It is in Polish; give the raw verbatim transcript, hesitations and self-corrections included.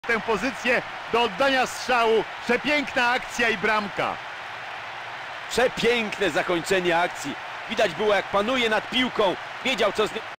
tę pozycję do oddania strzału. Przepiękna akcja i bramka. Przepiękne zakończenie akcji. Widać było, jak panuje nad piłką. Wiedział, co z nią...